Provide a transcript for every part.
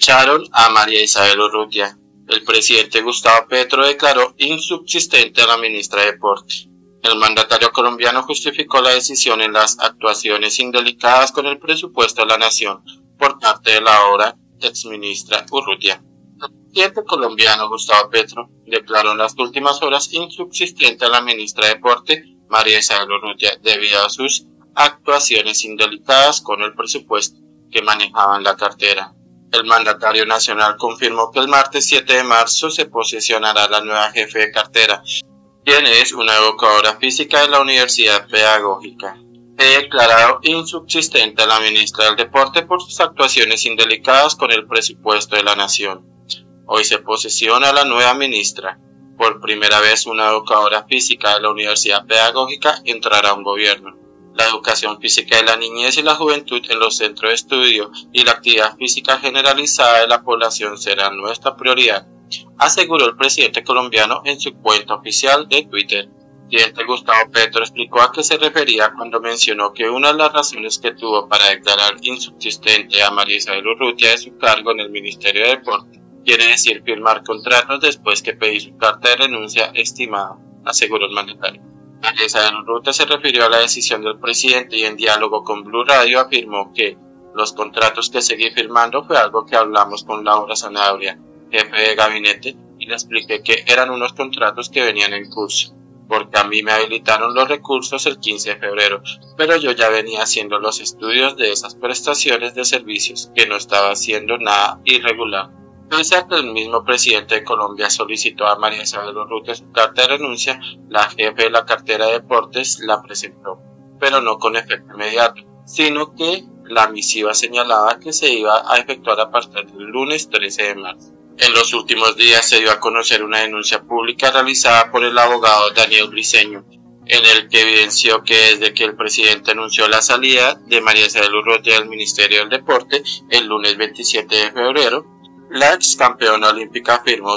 Echaron a María Isabel Urrutia. El presidente Gustavo Petro declaró insubsistente a la ministra de Deporte. El mandatario colombiano justificó la decisión en las actuaciones indelicadas con el presupuesto de la nación por parte de la ahora exministra Urrutia. El presidente colombiano Gustavo Petro declaró en las últimas horas insubsistente a la ministra de Deporte, María Isabel Urrutia, debido a sus actuaciones indelicadas con el presupuesto que manejaba en la cartera. El mandatario nacional confirmó que el martes 7 de marzo se posesionará la nueva jefe de cartera, quien es una educadora física de la Universidad Pedagógica. He declarado insubsistente a la ministra del Deporte por sus actuaciones indelicadas con el presupuesto de la nación. Hoy se posesiona la nueva ministra. Por primera vez una educadora física de la Universidad Pedagógica entrará a un gobierno. La educación física de la niñez y la juventud en los centros de estudio y la actividad física generalizada de la población serán nuestra prioridad, aseguró el presidente colombiano en su cuenta oficial de Twitter. El presidente Gustavo Petro explicó a qué se refería cuando mencionó que una de las razones que tuvo para declarar insubsistente a María Isabel Urrutia de su cargo en el Ministerio de Deporte quiere decir firmar contratos después que pedí su carta de renuncia estimada, aseguró el mandatario. María Isabel Urrutia se refirió a la decisión del presidente y en diálogo con Blue Radio afirmó que los contratos que seguí firmando fue algo que hablamos con Laura Zanabria, jefe de gabinete, y le expliqué que eran unos contratos que venían en curso, porque a mí me habilitaron los recursos el 15 de febrero, pero yo ya venía haciendo los estudios de esas prestaciones de servicios, que no estaba haciendo nada irregular. Pese a que el mismo presidente de Colombia solicitó a María Isabel Urrutia su carta de renuncia, la jefe de la cartera de deportes la presentó, pero no con efecto inmediato, sino que la misiva señalaba que se iba a efectuar a partir del lunes 13 de marzo. En los últimos días se dio a conocer una denuncia pública realizada por el abogado Daniel Briceño, en el que evidenció que desde que el presidente anunció la salida de María Isabel Urrutia del Ministerio del Deporte el lunes 27 de febrero, la ex campeona olímpica firmó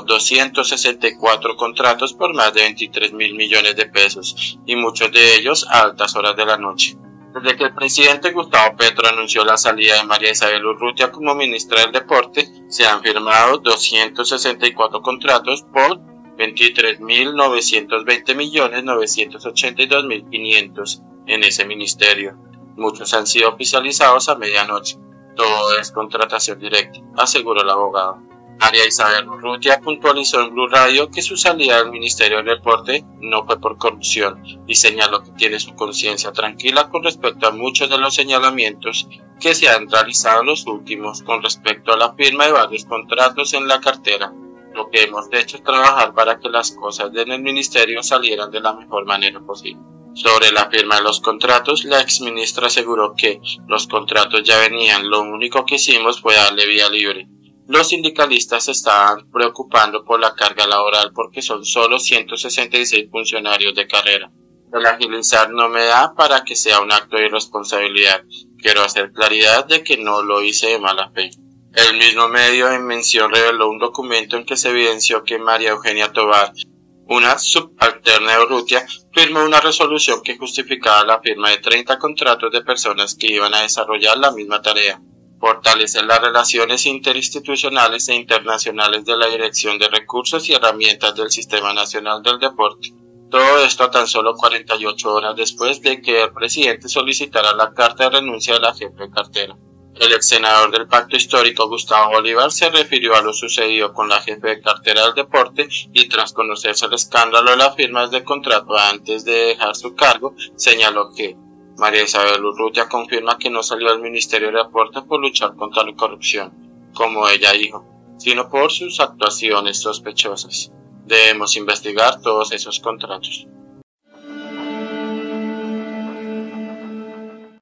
264 contratos por más de 23.000 millones de pesos, y muchos de ellos a altas horas de la noche. Desde que el presidente Gustavo Petro anunció la salida de María Isabel Urrutia como ministra del Deporte, se han firmado 264 contratos por 23.920.982.500 en ese ministerio. Muchos han sido oficializados a medianoche. Todo es contratación directa, aseguró el abogado. María Isabel Urrutia puntualizó en Blue Radio que su salida del Ministerio del Deporte no fue por corrupción y señaló que tiene su conciencia tranquila con respecto a muchos de los señalamientos que se han realizado en los últimos con respecto a la firma de varios contratos en la cartera. Lo que hemos hecho es trabajar para que las cosas en el ministerio salieran de la mejor manera posible. Sobre la firma de los contratos, la exministra aseguró que los contratos ya venían, lo único que hicimos fue darle vía libre. Los sindicalistas se estaban preocupando por la carga laboral porque son solo 166 funcionarios de carrera. El agilizar no me da para que sea un acto de irresponsabilidad. Quiero hacer claridad de que no lo hice de mala fe. El mismo medio en mención reveló un documento en que se evidenció que María Eugenia Tovar, una subalterna de Urrutia, firmó una resolución que justificaba la firma de 30 contratos de personas que iban a desarrollar la misma tarea. Fortalecer las relaciones interinstitucionales e internacionales de la Dirección de Recursos y Herramientas del Sistema Nacional del Deporte. Todo esto a tan solo 48 horas después de que el presidente solicitara la carta de renuncia de la jefe de cartera. El ex senador del Pacto Histórico, Gustavo Bolívar, se refirió a lo sucedido con la jefe de cartera del deporte y tras conocerse el escándalo de las firmas de contrato antes de dejar su cargo, señaló que María Isabel Urrutia confirma que no salió del Ministerio de Deporte por luchar contra la corrupción, como ella dijo, sino por sus actuaciones sospechosas. Debemos investigar todos esos contratos.